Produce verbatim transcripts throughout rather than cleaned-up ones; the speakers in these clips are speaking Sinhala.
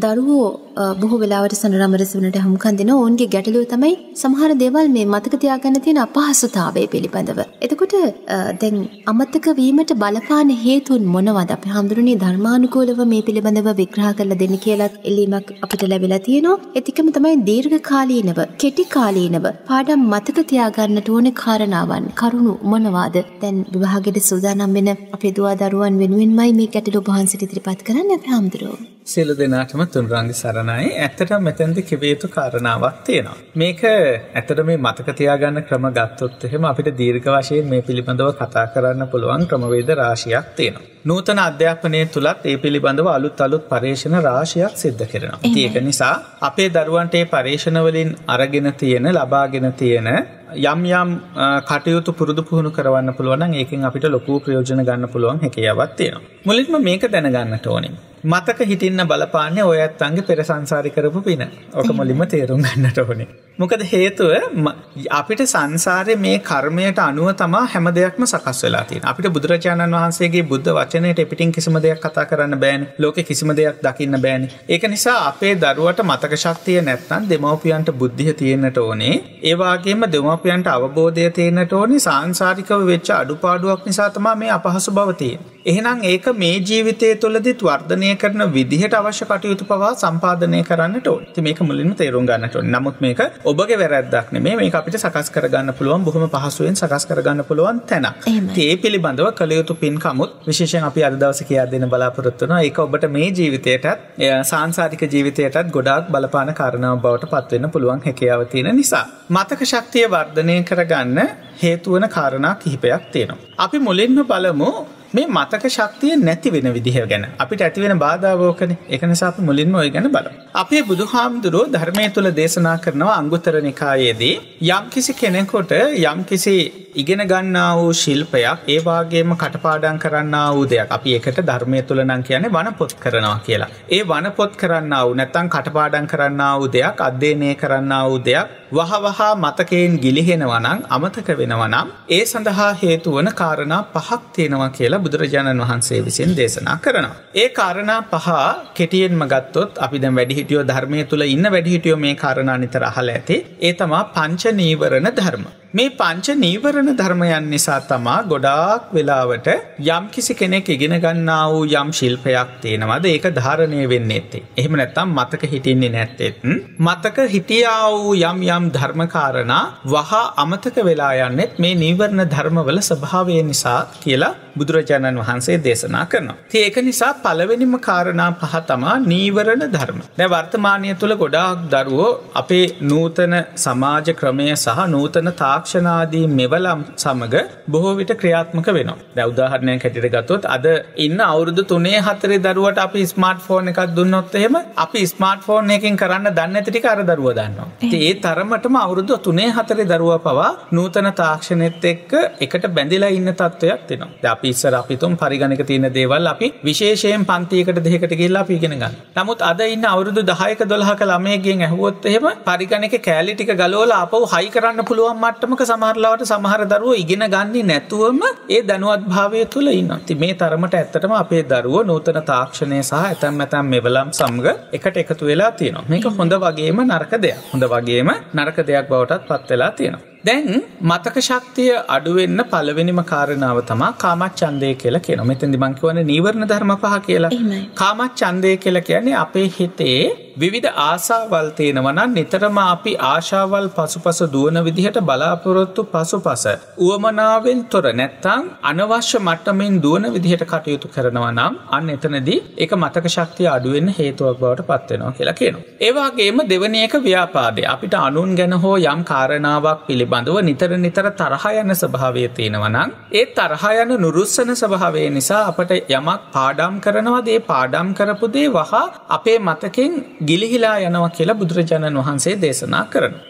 දරුවෝ බොහෝ වෙලාවට සනරමරස වෙනට හමුකන් දෙනවා. ඔවුන්ගේ ගැටලුව තමයි සමහර දේවල් මේ මතක තියාගන්න තියෙන අපහසුතාවය පිළිබඳව. එතකොට දැන් අමතක වීමට බලපාන හේතුන් මොනවද? අපි හඳුරන්නේ ධර්මානුකූලව මේ පිළිබඳව විග්‍රහ කරලා දෙන්න කියලා එල්ලීමක් අපිට ලැබිලා තියෙනවා. ඒතිකම තමයි දීර්ඝ කාලීනව, කෙටි කාලීනව පාඩම් මතක තියාගන්නට ඕනේ කාරණාවන්. කරුණු මොනවාද? දැන් විභාගයට සූදානම් වෙන අපේ දුවා දරුවන් වෙනුවෙන්මයි මේ ගැටලුව වහන්සේට ඉදිරිපත් කරන්නේ අපි හඳුරෝ. සියලු දෙනාටම තුන්රංගි සරණයි. ඇත්තටම මෙතනදි කිව යුතු කාරණාවක් තියෙනවා. මේක ඇත්තට මේ මතක තියාගන්න ක්‍රම ගත්තොත් එහෙම අපිට දීර්ඝ වශයෙන් මේ පිළිබඳව කතා කරන්න පුළුවන් ක්‍රමවේද රාශියක් තියෙනවා. නූතන අධ්‍යාපනයේ තුලත් ඒ පිළිබඳව අලුත් අලුත් පරීක්ෂණ රාශියක් සිද්ධ කරනවා. ඉතින් ඒක නිසා අපේ දරුවන්ට මේ පරීක්ෂණ වලින් අරගෙන තියෙන, ලබාගෙන තියෙන යම් යම් කටයුතු පුරුදු පුහුණු කරවන්න පුළුවන් නම් ඒකෙන් අපිට ලොකු ප්‍රයෝජන ගන්න පුළුවන් හැකියාවක් තියෙනවා. මුලින්ම මේක දැනගන්නට ඕනේ. මතක හිටින්න බලපාන්නේ ඔය ඇත්තන්ගේ පෙර සංසාරي කරපු පින. ඔක මුලින්ම තේරුම් ගන්නට ඕනේ. මොකද හේතුව අපිට සංසාරේ මේ කර්මයට අනුව තමයි හැම දෙයක්ම සකස් වෙලා තියෙන්නේ. අපිට බුදුරජාණන් වහන්සේගේ බුද්ධ වචනයට පිටින් කිසිම දෙයක් කතා කරන්න බෑනේ. ලෝකේ කිසිම දෙයක් දකින්න බෑනේ. ඒක නිසා අපේ දරුවට මතක ශක්තිය නැත්නම් දෙමව්පියන්ට බුද්ධිය තියෙන්නට ඕනේ. ඒ වගේම දෙමව්පියන්ට අවබෝධය තියෙන්නට ඕනේ. සාංශාරිකව වෙච්ච අඩුපාඩුවක් නිසා තමයි මේ අපහසු බව තියෙන්නේ. එහෙනම් ඒක මේ ජීවිතය තුළදීත් වර්ධනය කරන විදිහට අවශ්‍ය කටයුතු පවා සම්පාදනය කරන්නට ඕනේ. ඉතින් මේක මුලින්ම තේරුම් ගන්නට ඕනේ. නමුත් මේක ඔබගේ වැරැද්දක් නෙමෙයි. මේක අපිට සකස් කරගන්න පුළුවන්, බොහොම පහසුවෙන් සකස් කරගන්න පුළුවන් තැනක්. ඉතින් ඒ පිළිබඳව කළ යුතු පින්කමුත් විශේෂයෙන් අපි අද දවසේ කියා දෙන්න බලාපොරොත්තු වෙනවා. ඒක ඔබට මේ ජීවිතයටත්, සාංශාරික ජීවිතයටත් ගොඩාක් බලපාන කාරණාවක් බවට පත් වෙන්න පුළුවන් හැකියාව තියෙන නිසා. මතක ශක්තිය වර්ධනය කරගන්න හේතු වන කාරණා කිහිපයක් තියෙනවා. අපි මුලින්ම බලමු මේ මතක ශක්තිය නැති වෙන විදිහ ගැන. අපිට ඇති වෙන බාධා වෝකනේ. ඒක නිසා අපි මුලින්ම ඔය ගැන බලමු. අපේ බුදුහාමුදුරුවෝ ධර්මයේ තුල දේශනා කරනවා අංගුත්තර නිකායේදී යම්කිසි කෙනෙකුට යම්කිසි ඉගෙන ගන්නා වූ ශිල්පයක්, ඒ වගේම කටපාඩම් කරන්නා වූ දෙයක්. අපි ඒකට ධර්මයේ තුල නම් කියන්නේ වනපොත් කරනවා කියලා. ඒ වනපොත් කරන්නා වූ නැත්නම් කටපාඩම් කරන්නා වූ දෙයක්, අධ්‍යයනය කරන්නා වූ දෙයක් වහවහ මතකයෙන් ගිලිහෙනවා නම්, අමතක වෙනවා නම් ඒ සඳහා හේතු වන කාරණා පහක් තියෙනවා කියලා බුදුරජාණන් වහන්සේ විසින් දේශනා කරනවා. ඒ කාරණා පහ කෙටියෙන්ම ගත්තොත් අපි දැන් වැඩිහිටියෝ ධර්මයේ තුල ඉන්න වැඩිහිටියෝ මේ කාරණා නිතර අහලා ඇති. ඒ තමයි පංච නීවරණ ධර්ම. මේ පංච නීවරණ ධර්මයන් නිසා තමයි ගොඩාක් වෙලාවට යම් කිසි කෙනෙක් ඉගෙන ගන්නා වූ යම් ශිල්පයක් තියෙනවාද ඒක ධාරණය වෙන්නේ නැත්තේ. එහෙම නැත්නම් මතක හිටින්නේ නැත්තේත් මතක හිටියා වූ යම් යම් ධර්ම කාරණා වහ අමතක වෙලා යන්නේ මේ නීවරණ ධර්මවල ස්වභාවය නිසා කියලා බුදුරජාණන් වහන්සේ දේශනා කරනවා. ඉතින් ඒක නිසා පළවෙනිම කාරණා පහ තමයි නීවරණ ධර්ම. දැන් වර්තමානයේ තුල ගොඩාක් දරුවෝ අපේ නූතන සමාජ ක්‍රමය සහ නූතන තාක්ෂණ ආදී මෙවලම් සමග බොහෝ විට ක්‍රියාත්මක වෙනවා. දැන් උදාහරණයක් හැටියට ගත්තොත් අද ඉන්න අවුරුදු තුනේ හතරේ දරුවට අපි ස්මාර්ට්ෆෝන් එකක් දුන්නොත් එහෙම අපි ස්මාර්ට්ෆෝන් එකකින් කරන්න දන්නේ නැති ටික අර දරුවා දන්නවා. ඉතින් ඒ තරමටම අවුරුදු තුනේ හතරේ දරුවා පවා නූතන තාක්ෂණෙත් එක්ක එකට බැඳිලා ඉන්න තත්වයක් තියෙනවා. දැන් අපි ඉස්සර අපි තුන් පරිගණක තියෙන දේවල් අපි විශේෂයෙන් පන්තියකට දෙකකට ගිහිල්ලා අපි ඉගෙන ගන්න. නමුත් අද ඉන්න අවුරුදු දහයක දොළහක ළමයෙක්ගෙන් ඇහුවොත් එහෙම පරිගණකේ කැලි ටික ගලවලා ආපහු හයි කරන්න පුළුවන් මට්ටමක සමහර ලාවට සමහර දරුවෝ ඉගෙන ගන්නේ නැතුවම ඒ දැනුවත් භාවය තුල ඉන්නවා. ඉතින් මේ තරමට ඇත්තටම අපේ දරුවෝ නූතන තාක්ෂණය සහ ඇතැම් ඇතැම් මෙවලම් සමග එකට එකතු වෙලා තියෙනවා. මේක හොඳ වගේම නරක දෙයක්. හොඳ වගේම නරක දෙයක් බවටත් පත් වෙලා තියෙනවා. දැන් මතක ශක්තිය අඩු වෙන්න පළවෙනිම කාරණාව තමයි කාමච්ඡන්දය කියලා කියනවා. මෙතෙන්දි මම කියවනේ නීවරණ ධර්ම පහ කියලා. කාමච්ඡන්දය කියලා කියන්නේ අපේ හිතේ විවිධ ආශාවල් තියෙනවා නම් නිතරම අපි ආශාවල් පසුපස දුවන විදිහට බලාපොරොත්තු පසුපස උවමනාවෙන් තොර නැත්තම් අනවශ්‍ය මට්ටමින් දුවන විදිහට කටයුතු කරනවා නම් අන්න එතනදී ඒක මතක ශක්තිය අඩු වෙන්න හේතුවක් බවට පත් වෙනවා කියලා කියනවා. ඒ වගේම දෙවෙනි එක ව්‍යාපාදය. අපිට අනුන් ගැන හෝ යම් කාරණාවක් පිළිබඳව නිතර නිතර තරහ යන ස්වභාවය තියෙනවා නම් ඒ තරහ යන නුරුස්සන ස්වභාවය නිසා අපට යමක් පාඩම් කරනවාද ඒ පාඩම් කරපු දේ වහ අපේ මතකෙන් ගිලිහිලා යනවා කියලා බුදුරජාණන් වහන්සේ දේශනා කරනවා.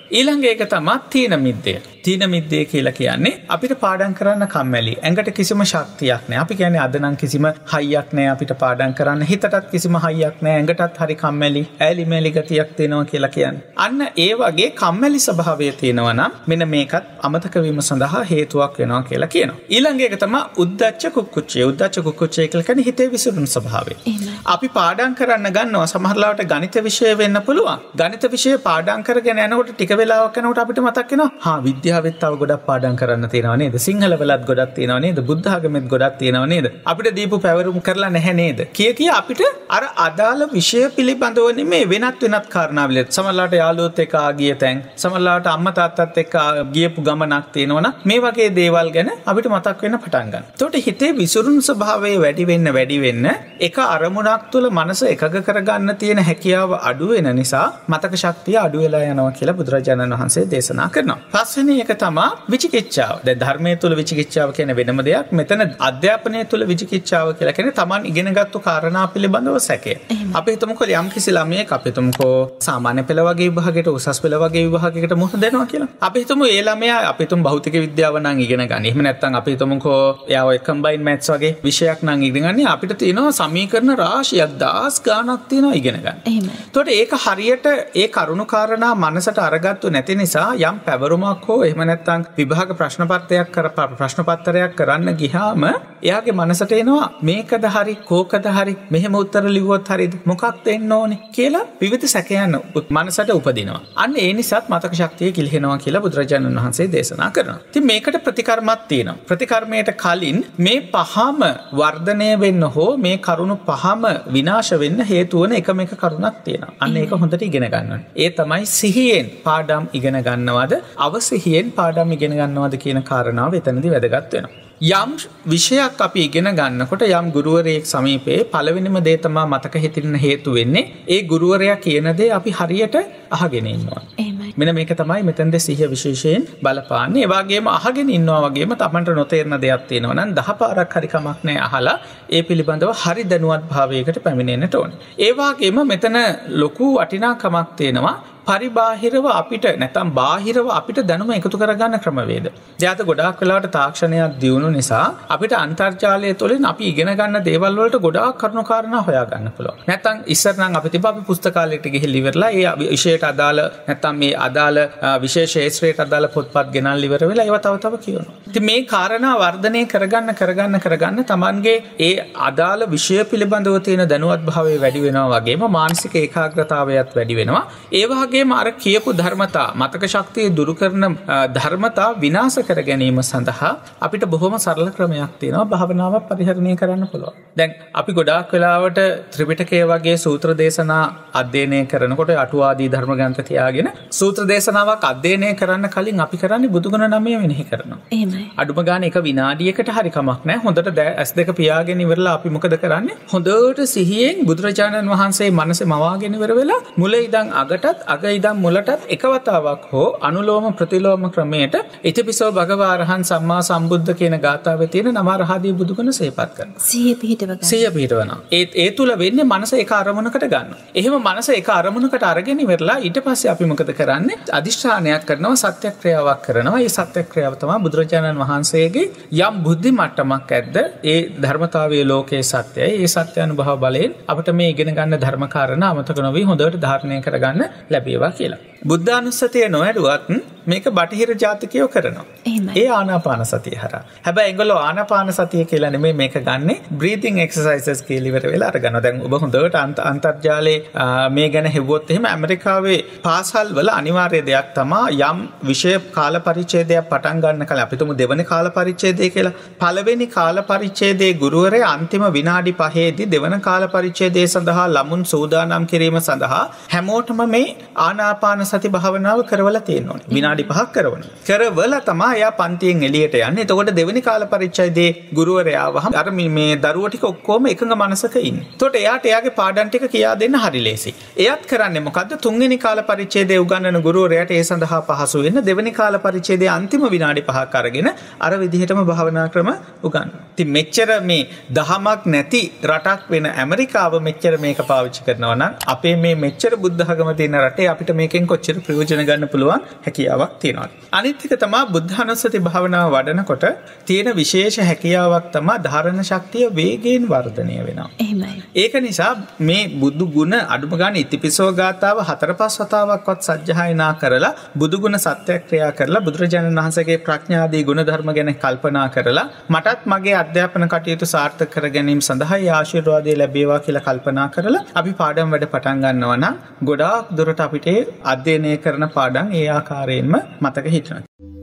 ඊළඟ එක තමයි තීන මිද්දේ. තීන මිද්දේ කියලා කියන්නේ අපිට පාඩම් කරන්න කම්මැලි. ඇඟට කිසිම ශක්තියක් නැහැ. අපි කියන්නේ අද නම් කිසිම හයියක් නැහැ අපිට පාඩම් කරන්න. හිතටත් කිසිම හයියක් නැහැ. ඇඟටත් හරි කම්මැලි. ඇලි මෙලි ගතියක් තියෙනවා කියලා කියන්නේ. අන්න ඒ වගේ කම්මැලි ස්වභාවය තියෙනවා නම් මෙන්න මේකත් අමතක වීම සඳහා හේතුවක් වෙනවා කියලා කියනවා. ඊළඟ එක තමයි උද්දච්ච කුක්කුච්චය. උද්දච්ච කුක්කුච්චය කියලා කියන්නේ හිතේ විසිරුණු ස්වභාවය. අපි පාඩම් කරන්න ගන්නවා සමහරවිට ගණිත විෂය වෙන්න පුළුවන්. ගණිත විෂය පාඩම් කරගෙන යනකොට ටික වෙලාවක් යනකොට අපිට මතක් වෙනවා හා විද්‍යාවෙත් තව ගොඩක් පාඩම් කරන්න තියෙනවා නේද? සිංහල වලත් ගොඩක් තියෙනවා නේද? බුද්ධ ආගමෙත් ගොඩක් තියෙනවා නේද? අපිට දීපු පැවරුම් කරලා නැහැ නේද? කිය කිය අපිට අර අදාළ විෂය පිළිබඳව නෙමෙයි වෙනත් වෙනත් කාරණාවල සමහරවිට යාළුවොත් එක්ක ආගිය තැන් සමහරවිට අම්මා තාත්තත් එක්ක ගියපු ගමනක් තියෙනවනම් මේ වගේ දේවල් ගැන අපිට මතක් වෙන්න පටන් ගන්නවා. එතකොට හිතේ විසිරුණු ස්වභාවය වැඩි වෙන්න වැඩි වෙන්න එක අරමුණක් තුළ මනස එකග කරගන්න තියෙන හැකියාව අඩු වෙන නිසා මතක ශක්තිය අඩු වෙලා යනවා කියලා බුදුරජාණන් වහන්සේ දේශනා කරනවා. පස්වෙනි එක තමයි විචිකිච්ඡාව. දැන් ධර්මයේ තුල විචිකිච්ඡාව කියන්නේ වෙනම දෙයක්. මෙතන අධ්‍යාපනයේ තුල විචිකිච්ඡාව කියලා කියන්නේ Taman ඉගෙනගත්තු කාරණා පිළිබඳව සැකය. අපි හිතමුකෝ යම් කිසි ළමයෙක් අපි හිතමුකෝ සාමාන්‍ය පෙළ වගේ විභාගයකට උසස් පෙළ වගේ විභාගයකට මුහුණ දෙනවා කියලා. අපි හිතමු ඒ ළමයා අපි හිතමු භෞතික විද්‍යාව නම් ඉගෙන ගන්න. එහෙම නැත්නම් අපි හිතමුකෝ එයා ඔය කම්බයින් මැත්ස් වගේ විෂයක් නම් ඉගෙන ගන්න. අපිට තියෙනවා සමීකරණ රාශියක් දහස් ගාණක් තියෙනවා ඉගෙන ගන්න. එහෙමයි. එතකොට ඒක හරියට ඒ කරුණු කාරණා මනසට අරගත්තු නැති නිසා යම් පැවරුමක් හෝ එහෙම නැත්නම් විභාග ප්‍රශ්න පත්‍රයක් කර ප්‍රශ්න පත්‍රයක් කරන්න ගියාම එයාගේ මනසට එනවා මේකද හරි කෝකද හරි මෙහෙම උත්තර ලිව්වොත් හරිද මොකක්ද එන්න ඕනේ කියලා විවිධ සැකයන් මනසට උපදිනවා. අන්න ඒ නිසාත් මතක ශක්තිය කිලිහෙනවා කියලා බුදුරජාණන් වහන්සේ දේශනා කරනවා. ඉතින් මේකට ප්‍රතිකර්මයක් තියෙනවා. ප්‍රතිකර්මයට කලින් මේ පහම වර්ධනය වෙන්න හෝ මේ කරුණු පහම විනාශ වෙන්න හේතු වන එකම එක කරුණක් තියෙනවා. අන්න ඒක හොඳට ඉගෙන ගන්න ඕනේ. ඒ තමයි සිහියෙන් පාඩම් ඉගෙන ගන්නවද අවසිහියෙන් පාඩම් ඉගෙන ගන්නවද කියන කාරණාව එතනදී වැදගත් වෙනවා. යම් විෂයක් අපි ඉගෙන ගන්නකොට යම් ගුරුවරයෙක් සමීපේ පළවෙනිම දේ තමයි මතක හිටින්න හේතු වෙන්නේ ඒ ගුරුවරයා කියන දේ අපි හරියට අහගෙන ඉන්නවා. එහෙමයි. මෙන්න මේක තමයි මෙතෙන්ද සිහිය විශේෂයෙන් බලපාන්නේ. ඒ වගේම අහගෙන ඉන්නවා වගේම තමන්ට නොතේරෙන දෙයක් තියෙනවා නම් දහ පාරක් හරි කමක් නැහැ අහලා ඒ පිළිබඳව හරි දැනුවත් භාවයකට පැමිණෙන්නට ඕනේ. ඒ වගේම මෙතන ලොකු වටිනාකමක් තියෙනවා පරිබාහිරව අපිට නැත්නම් බාහිරව අපිට දැනුම එකතු කරගන්න ක්‍රමවේද. දැන් ගොඩාක් වෙලාවට තාක්ෂණයක් දියුණු නිසා අපිට අන්තර්ජාලය තුළින් අපි ඉගෙන ගන්න දේවල් වලට ගොඩාක් කරුණු කාරණා හොයා ගන්න පුළුවන්. නැත්නම් ඉස්සර නම් අපි තිබ්බ අපි පුස්තකාලයට ගිහිල්ලා ඉවරලා ඒ විෂයට අදාළ නැත්නම් මේ අදාළ විශේෂ ශාස්ත්‍රයට අදාළ පොත්පත් ගෙනල්ලා ඉවර වෙලා ඒවා තව තව කියනවා. ඉතින් මේ කාරණා වර්ධනය කරගන්න කරගන්න කරගන්න Tamanගේ ඒ අදාළ විෂය පිළිබඳව තියෙන දැනුවත් භාවය වැඩි වෙනවා වගේම මානසික ඒකාග්‍රතාවයත් වැඩි වෙනවා. ඒ වගේ අර කියපු ධර්මතා මතක ශක්තිය දුරු කරන ධර්මතා විනාශ කර ගැනීම සඳහා අපිට බොහොම සරල ක්‍රමයක් තියෙනවා භාවනාවක් පරිහරණය කරන්න පුළුවන්. දැන් අපි ගොඩාක් වෙලාවට ත්‍රිපිටකය වගේ සූත්‍ර දේශනා අධ්‍යයනය කරනකොට අටුවාදී ධර්ම ග්‍රන්ථ තියාගෙන සූත්‍ර දේශනාවක් අධ්‍යයනය කරන්න කලින් අපි කරන්නේ බුදුගුණ නමය මෙනෙහි කරනවා. එහෙමයි. අඩුම ගානේ එක විනාඩියකට හරි කමක් නැහැ. හොඳට ඇස් දෙක පියාගෙන ඉවරලා අපි මොකද කරන්නේ? හොඳට සිහියෙන් බුදුරජාණන් වහන්සේ මනසේ මවාගෙන ඉවර වෙලා මුල ඉඳන් අගටත් අග ඉදන් මුලටත් එකවතාවක් හෝ අනුලෝම ප්‍රතිලෝම ක්‍රමයට ඉතිපිසෝ භගවාරහන් සම්මා සම්බුද්ධ කියන ගාථාවේ තියෙන නම රහදී බුදුගුණ සිහිපත් කරනවා. සිහිය පිහිටව ගන්න. සිහිය පිහිටවනවා. ඒ ඒ තුල වෙන්නේ මනස එක අරමුණකට ගන්නවා. එහෙම මනස එක අරමුණකට අරගෙන ඉවරලා ඊට පස්සේ අපි මොකද කරන්නේ? අදිෂ්ඨානයක් කරනවා සත්‍යක්‍රියාවක් කරනවා. ඒ සත්‍යක්‍රියාව තමයි බුදුරජාණන් වහන්සේගේ යම් බුද්ධි මට්ටමක් ඇද්ද ඒ ධර්මතාවයේ ලෝකයේ සත්‍යයි. ඒ සත්‍ය අනුභව බලයෙන් අපිට මේ ඉගෙන ගන්න ධර්ම කාරණා අමතක නොවි හොඳට ධාරණය කරගන්න ලැබේවා කියලා. බුද්ධානුස්සතිය නොවැඩුවත් මේක බටහිර ජාතිකයෝ කරනවා. ඒ ආනාපාන සතිය හරහා. හැබැයි ඒගොල්ලෝ ආනාපාන සතිය කියලා නෙමෙයි මේක ගන්නෙ breathing exercises කියලා ඉවර වෙලා අරගනවා. දැන් ඔබ හොඳට අන්තර්ජාලයේ මේ ගැන හෙව්වොත් එහෙම ඇමරිකාවේ පාසල් වල අනිවාර්ය දෙයක් තමයි යම් විෂය කාල පරිච්ඡේදයක් පටන් ගන්න කලින් අපි තුමු දෙවෙනි කාල පරිච්ඡේදය කියලා. පළවෙනි කාල පරිච්ඡේදයේ ගුරුවරයා අන්තිම විනාඩි පහේදී දෙවන කාල පරිච්ඡේදය සඳහා ළමුන් සූදානම් කිරීම සඳහා හැමෝටම මේ ආනාපාන සති භාවනාව කරවලා තියෙනවා. විනාඩි පහක් කරවනවා. කරවලා තමයි එයා පන්තියෙන් එළියට යන්නේ. එතකොට දෙවෙනි කාල පරිච්ඡේදයේ ගුරුවරයා වහම අර මේ දරුවෝ ටික ඔක්කොම එකඟ මනසක ඉන්නේ. එතකොට එයාට එයාගේ පාඩම් ටික කියා දෙන්න හරි ලේසි. එයාත් කරන්නේ මොකද්ද? තුන්වෙනි කාල පරිච්ඡේදයේ උගන්වන ගුරුවරයාට ඒ සඳහා පහසු වෙන්න දෙවෙනි කාල පරිච්ඡේදයේ අන්තිම විනාඩි පහක් අරගෙන අර විදිහටම භාවනා ක්‍රම උගන්වනවා. ඉතින් මෙච්චර මේ දහමක් නැති රටක් වෙන ඇමරිකාව මෙච්චර මේක පාවිච්චි කරනවා නම් අපේ මේ මෙච්චර බුද්ධ ධර්ම තියෙන රටේ අපිට මේකෙන් කොච්චර කොච්චර ප්‍රයෝජන ගන්න පුළුවන් හැකියාවක් තියෙනවා. අනිත් එක තමයි බුද්ධානුස්සති භාවනාව වඩනකොට තියෙන විශේෂ හැකියාවක් තමයි ධාරණ ශක්තිය වේගයෙන් වර්ධනය වෙනවා. එහෙමයි. ඒක නිසා මේ බුදු ගුණ අඩුම ගන්න ඉතිපිසෝ ගාතාව හතර පහ වතාවක්වත් සජ්ජායනා කරලා බුදු ගුණ සත්‍යක්‍රියා කරලා බුදුරජාණන් වහන්සේගේ ප්‍රඥාදී ගුණ ධර්ම ගැන කල්පනා කරලා මටත් මගේ අධ්‍යාපන කටයුතු සාර්ථක කර ගැනීම සඳහා ආශිර්වාදය ලැබේවා කියලා කල්පනා කරලා අපි පාඩම් වැඩ පටන් ගන්නවා නම් ගොඩාක් දුරට අපිට අධ්‍යයනය කරන පාඩම් ඒ ආකාරයෙන්ම මතක හිටිනවා.